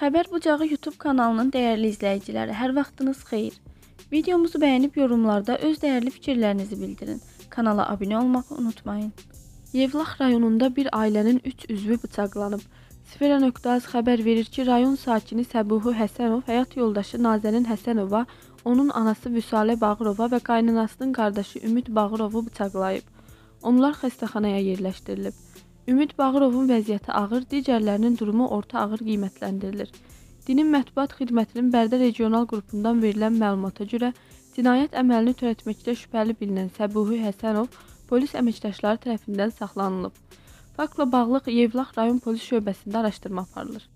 Xəbər Bucağı YouTube kanalının dəyərli izləyiciləri, hər vaxtınız xeyir. Videomuzu bəyənib yorumlarda öz dəyərli fikirlərinizi bildirin. Kanala abunə olmağı unutmayın. Yevlax rayonunda bir ailənin 3 üzvü bıçaqlanıb. Sfera.az xəbər verir ki, rayon sakini Səbuhi Həsənov həyat yoldaşı Nazənin Həsənova, onun anası Vüsalə Bağırova və qaynanasının qardaşı Ümid Bağırovu bıçaqlayıb. Onlar xəstəxanaya yerləşdirilib. Ümid Bağırovun vəziyyəti ağır, digərlərinin durumu orta ağır qiymətləndirilir. Dinin Mətbuat Xidmətinin Bərdə regional qrupundan verilən məlumata görə, cinayət əməlini törətməkdə şübhəli bilinən Səbuhi Həsənov polis əməkdaşları tərəfindən saxlanılıb. Faktla bağlı Yevlax rayon polis şöbəsində araşdırma aparılır.